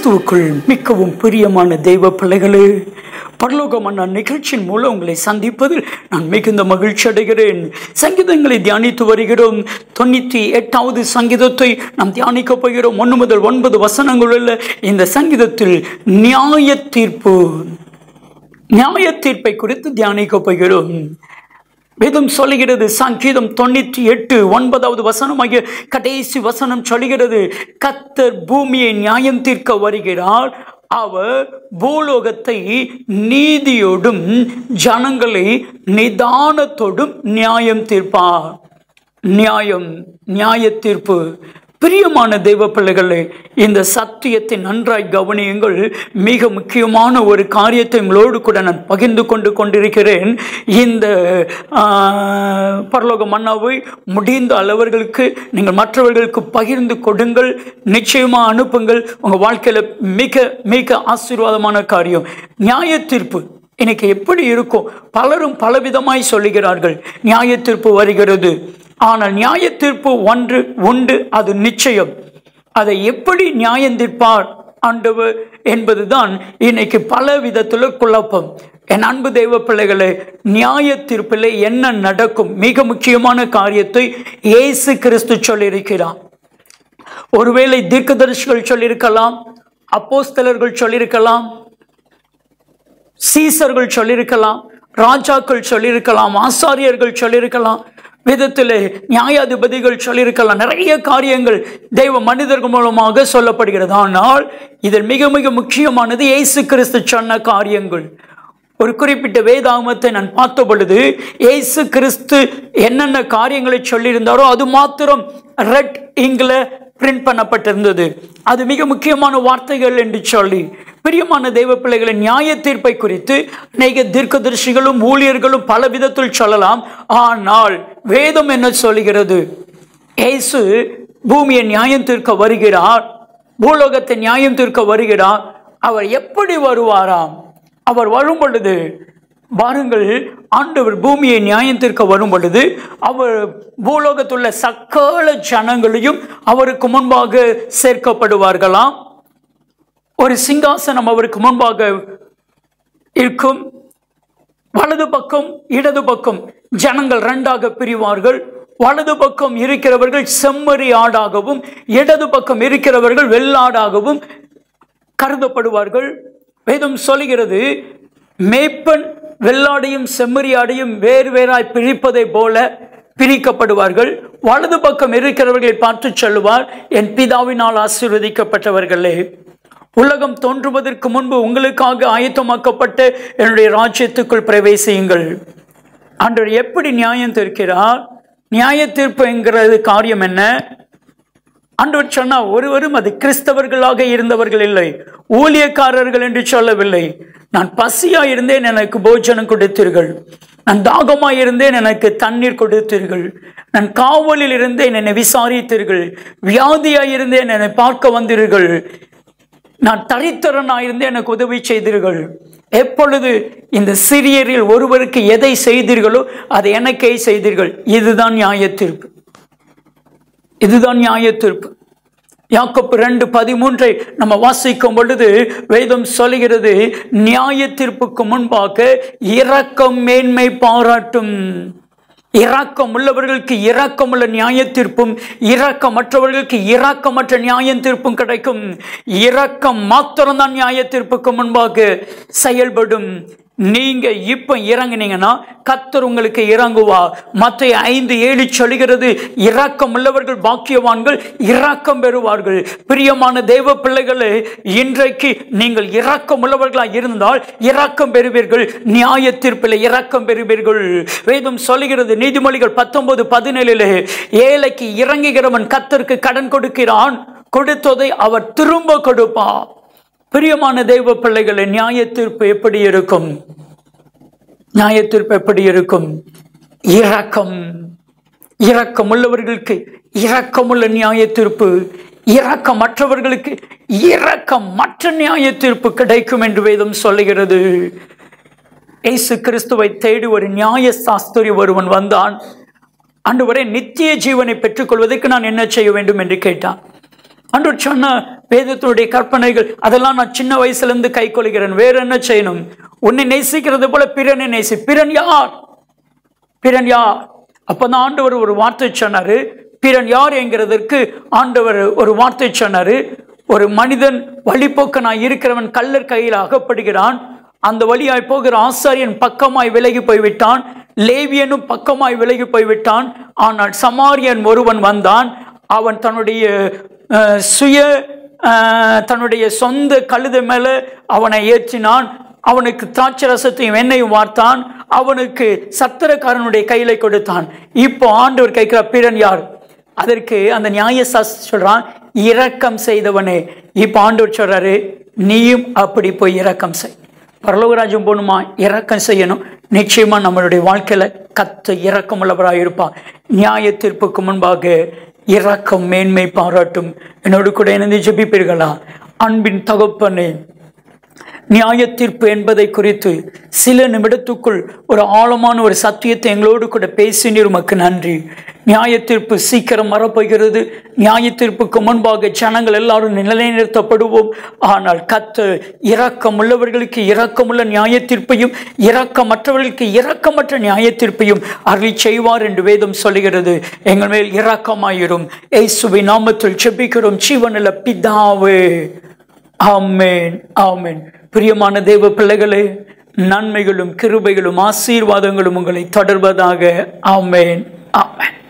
கிறிஸ்துவுக்குள் மிகவும் பிரியமான தெய்வ பிள்ளைகளே, பரலோக மன்னா நிகழ்ச்சியின் மூலம் உங்களை சந்திப்பதில் நான் மிகுந்த மகிழ்ச்சி அடைகிறேன். சங்கீதங்களை தியானித்து வருகிறோம். 98வது சங்கீதத்தை நாம் தியானிக்க போகிறோம். 1 முதல் 9 வசனங்கள் உள்ள இந்த சங்கீதத்தில் நியாய தீர்ப்பை குறித்து தியானிக்க போகிறோம். வேதம் சொல்லுகிறது, சங்கீதம் 98:9வது வசனமாகிய கடைசி வசனம் சொல்லுகிறது, கர்த்தர் பூமியை நியாயம் தீர்க்க வருகிறார், அவர் பூலோகத்தை நீதியோடும் ஜனங்களை நிதானத்தோடும் நியாயம் தீர்ப்பார். நியாய தீர்ப்பு. பிரியமான தெய்வ பிள்ளைகளே, இந்த சத்தியத்தை நன்றாய் கவனியுங்கள். மிக முக்கியமான ஒரு காரியத்தை உங்களோடு கூட நான் பகிர்ந்து கொண்டிருக்கிறேன். இந்த பரலோக மன்னாவை முடிந்த அளவர்களுக்கு நீங்கள் மற்றவர்களுக்கு பகிர்ந்து கொடுங்கள். நிச்சயமாக அனுப்புங்கள். உங்கள் வாழ்க்கையில் மிக மிக ஆசீர்வாதமான காரியம். நியாய தீர்ப்பு இன்னைக்கு எப்படி இருக்கும்? பலரும் பலவிதமாய் சொல்லுகிறார்கள். நியாய தீர்ப்பு வருகிறது. ஆனால் நியாய தீர்ப்பு ஒன்று உண்டு, அது நிச்சயம். அதை எப்படி நியாயம் தீர்ப்பார் ஆண்டவர் என்பதுதான் இன்னைக்கு பல விதத்தில் குழப்பம். என் அன்பு தெய்வ பிள்ளைகளே, நியாய தீர்ப்பில் என்ன நடக்கும்? மிக முக்கியமான காரியத்தை இயேசு கிறிஸ்து சொல்லியிருக்கிறார். ஒருவேளை தீர்க்கதரிசிகள் சொல்லியிருக்கலாம், அப்போஸ்தலர்கள் சொல்லியிருக்கலாம், சீசர்கள் சொல்லியிருக்கலாம், ராஜாக்கள் சொல்லியிருக்கலாம், ஆசாரியர்கள் சொல்லியிருக்கலாம், விதத்தில் நியாயாதிபதிகள் சொல்லியிருக்கலாம். நிறைய காரியங்கள் தெய்வ மனிதர்கள் மூலமாக சொல்லப்படுகிறது. ஆனால் இதில் மிக மிக முக்கியமானது இயேசு கிறிஸ்து சொன்ன காரியங்கள். ஒரு குறிப்பிட்ட வேதாகமத்தை நான் பார்த்த பொழுது இயேசு கிறிஸ்து என்னென்ன காரியங்களை சொல்லியிருந்தாரோ அது மாத்திரம் ரெட் இங்கில் பிரிண்ட் பண்ணப்பட்டிருந்தது. அது மிக முக்கியமான வார்த்தைகள் என்று சொல்லி, பிரியமான தெய்வ பிள்ளைகளை, நியாய தீர்ப்பை குறித்து அநேக தீர்க்கதரிசிகளும் ஊழியர்களும் பல விதத்தில் சொல்லலாம். ஆனால் வேதம் என்ன சொல்லுகிறது? இயேசு பூமியை நியாயம் தீர்க்க வருகிறார், பூலோகத்தை நியாயம் தீர்க்க வருகிறார். அவர் எப்படி வருவாராம்? அவர் வரும் பொழுது பாருங்கள், ஆண்டவர் பூமியை நியாயம் தீர்க்க வரும் பொழுது அவர் பூலோகத்துள்ள சகல ஜனங்களையும் அவருக்கு முன்பாக சேர்க்கப்படுவார்களாம். ஒரு சிங்காசனம் அவருக்கு முன்பாக இருக்கும். வலது பக்கம் இடது பக்கம் ஜனங்கள் இரண்டாக பிரிவார்கள். வலது பக்கம் இருக்கிறவர்கள் செம்மறி ஆடாகவும் இடது பக்கம் இருக்கிறவர்கள் வெள்ளாடாகவும் கருதப்படுவார்கள். வேதம் சொல்லுகிறது, மேய்ப்பன் வெள்ளாடையும் செம்மறியாடையும் வேறு வேறாய் பிரிப்பதை போல பிரிக்கப்படுவார்கள். வலது பக்கம் இருக்கிறவர்களை பார்த்து சொல்லுவார், என் பிதாவினால் ஆசீர்வதிக்கப்பட்டவர்களே, உலகம் தோன்றுவதற்கு முன்பு உங்களுக்காக ஆயத்தமாக்கப்பட்ட என்னுடைய ராஜ்யத்துக்குள் பிரவேசியுங்கள். ஆண்டவர் எப்படி நியாயம் தீர்க்கிறார்? நியாய தீர்ப்பு என்கிறது காரியம் என்ன? ஆண்டவர் சொன்னா, ஒருவரும் அது கிறிஸ்தவர்களாக இருந்தவர்கள் இல்லை, ஊழியக்காரர்கள் என்று சொல்லவில்லை. நான் பசியா இருந்தேன், எனக்கு போஜனம் கொடுத்தீர்கள். நான் தாகமாய் இருந்தேன், எனக்கு தண்ணீர் கொடுத்தீர்கள். நான் காவலில் இருந்தேன், என்னை விசாரித்தீர்கள். வியாதியாய் இருந்தேன், என்னை பார்க்க வந்தீர்கள். நான் தரித்திரனாயிருந்தேன், எனக்கு உதவி செய்தீர்கள். எப்பொழுது இந்த சிறியரில் ஒருவருக்கு எதை செய்தீர்களோ அதை எனக்கே செய்தீர்கள். இதுதான் நியாய தீர்ப்பு. இதுதான் நியாய தீர்ப்பு. யாக்கோபு 2:13 நம்ம வாசிக்கும் பொழுது வேதம் சொல்லுகிறது, நியாய தீர்ப்புக்கு முன்பாக இரக்கம் மேன்மை பாராட்டும். இரக்கம் உள்ளவர்களுக்கு இரக்கமுள்ள நியாய தீர்ப்பும், இரக்கமற்றவர்களுக்கு இரக்கமற்ற நியாய தீர்ப்பும் கிடைக்கும். இரக்கம் மாத்திரம்தான் நியாய தீர்ப்புக்கு முன்பாக செயல்படும். நீங்க இப்ப இறங்குனீங்கன்னா கர்த்தர் உங்களுக்கு இறங்குவார். மத்தேயு 5:7 சொல்லுகிறது, இரக்கம் உள்ளவர்கள் பாக்கியவான்கள், இரக்கம் பெறுவார்கள். பிரியமான தேவ பிள்ளைகளே, இன்றைக்கு நீங்கள் இரக்கம் உள்ளவர்களாக இருந்தால் இரக்கம் பெறுவீர்கள். நியாய தீர்ப்பில் இரக்கம் பெறுவீர்கள். வேதம் சொல்லுகிறது, நீதிமொழிகள் 19:17, ஏழைக்கு இறங்குகிறவன் கர்த்தருக்கு கடன் கொடுக்கிறான், கொடுத்ததை அவர் திரும்ப கொடுப்பார். பிரியமான தெய்வ பிள்ளைகளை, நியாய தீர்ப்பு எப்படி இருக்கும்? நியாய தீர்ப்பு எப்படி இருக்கும்? இரக்கம் உள்ளவர்களுக்கு இரக்கமுள்ள நியாய தீர்ப்பு, இரக்கமற்றவர்களுக்கு இரக்கமற்ற நியாய தீர்ப்பு கிடைக்கும் என்று வேதம் சொல்லுகிறது. இயேசு கிறிஸ்துவை தேடி ஒரு நியாய சாஸ்திரி ஒருவன் வந்தான். ஆண்டவரே, நித்திய ஜீவனை பெற்றுக்கொள்வதற்கு நான் என்ன செய்ய வேண்டும் என்று கேட்டான். ஆண்டவர் சொன்ன, வேதத்தினுடைய கற்பனைகள் அதெல்லாம் நான் சின்ன வயசுல இருந்து கை கொள்கிறேன். வேற என்ன செய்யணும்? உன்னை நேசிக்கிறது போல பிறனை நேசி. பிறன் யார்? பிறன் யார்? அப்பதான் ஆண்டவர் ஒரு வார்த்தை சொன்னாரு. பிறன் யார் என்கிறதற்கு ஆண்டவர் ஒரு வார்த்தை சொன்னாரு. ஒரு மனிதன் வழிபோக்கனாய் இருக்கிறவன் கள்ளர் கையில் அகப்படுகிறான். அந்த வழியாய் போகிற ஆசாரியன் பக்கமாய் விலகி போய்விட்டான். லேவியனும் பக்கமாய் விலகி போய்விட்டான். ஆனால் சமாரியன் ஒருவன் வந்தான். அவன் தன்னுடைய சொந்த கழுதை மேல அவனை ஏற்றினான். அவனுக்கு திராட்சை ரசத்தையும் எண்ணெயும் வார்த்தான். அவனுக்கு சத்திரக்காரனுடைய கையில கொடுத்தான். இப்போ ஆண்டவர் கேட்கிற பிறன் யார்? அதற்கு அந்த நியாயசாஸ்திரி சொல்றான், இரக்கம் செய்தவனே. இப்போ ஆண்டவர் சொல்றாரு, நீயும் அப்படி போய் இரக்கம் செய். பரலோகராஜ்யம் போகணுமா? இரக்கம் செய்யணும். நிச்சயமா நம்மளுடைய வாழ்க்கையில கர்த்தர் இரக்கம் உள்ளவராக இருப்பார். நியாய தீர்ப்புக்கு முன்பாக இரக்கம் மேன்மை பாராட்டும். என்னோடு கூட இணைந்து ஜெபிப்பீர்களா? அன்பின் தகப்பனே, நியாய தீர்ப்பு என்பதை குறித்து சில நிமிடத்துக்குள் ஒரு ஆழமான ஒரு சத்தியத்தை எங்களோடு கூட பேசினீர். உமக்கு நன்றி. நியாய தீர்ப்பு சீக்கிரம் வரப்போகிறது. நியாய தீர்ப்புக்கு முன்பாக ஜனங்கள் எல்லாரும் நிலைநிறுத்தப்படுவோம். ஆனால் கர்த்தர் இரக்கம் உள்ளவர்களுக்கு இரக்கமுள்ள நியாய தீர்ப்பையும் இரக்கமற்றவர்களுக்கு இரக்கமற்ற நியாய தீர்ப்பையும் அருளி செய்வார் என்று வேதம் சொல்லுகிறது. எங்கள் மேல் இரக்கமாயிரும். இயேசுவின் நாமத்தில் ஜெபிக்கிறோம் ஜீவனுள்ள பிதாவே. ஆமென், ஆமென். பிரியமான தேவ பிள்ளைகளே, நன்மைகளும் கிருபைகளும் ஆசீர்வாதங்களும் உங்களை தொடர்வதாக. ஆமென், ஆமென்.